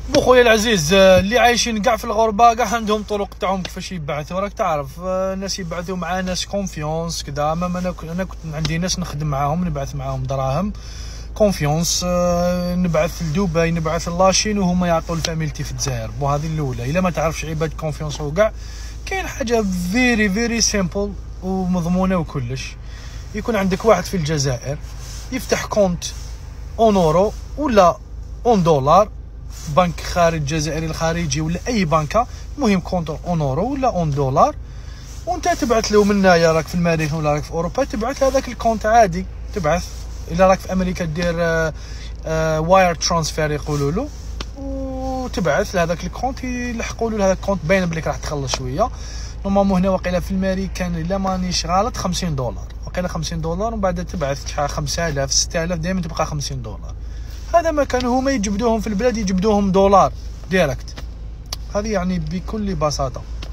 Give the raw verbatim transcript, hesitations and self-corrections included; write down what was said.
بوخويا العزيز، اللي عايشين كاع في الغربه كاع عندهم طرق تاعهم كيفاش يبعثوا. راك تعرف الناس يبعثوا مع ناس كونفيونس كذا. اما انا انا كنت عندي ناس نخدم معاهم، نبعث معاهم دراهم كونفيونس، نبعث لدبي، نبعث لاشين، وهما يعطوا لفاميلتي في الجزائر. وهذه الاولى. الا ما تعرفش عباد كونفيونس وكاع، كاين حاجه فيري فيري سيمبل ومضمونه وكلش. يكون عندك واحد في الجزائر يفتح كونت اون اورو ولا اون دولار، بنك خارج الجزائري الخارجي ولا اي بنكه، المهم كونت اون اورو ولا اون دولار، وانت تبعث له من هنايا. راك في المريخ ولا راك في اوروبا، تبعث هذاك الكونت عادي. تبعث الا راك في امريكا دير آه آه واير ترانسفير يقولوا له، وتبعث لهذاك الكونت يلحقوا له هذاك الكونت. باين بليك راح تخلص شويه. نورمالمون هنا واقيلا في الماريكان الا مانيش غلط خمسين دولار، واقيلا خمسين دولار، ومن بعد تبعث شحال خمسة آلاف ستة آلاف، دائما تبقى خمسين دولار. هذا ما كانوا هما يجبدوهم في البلاد، يجبدوهم دولار ديريكت. هذه يعني بكل بساطه.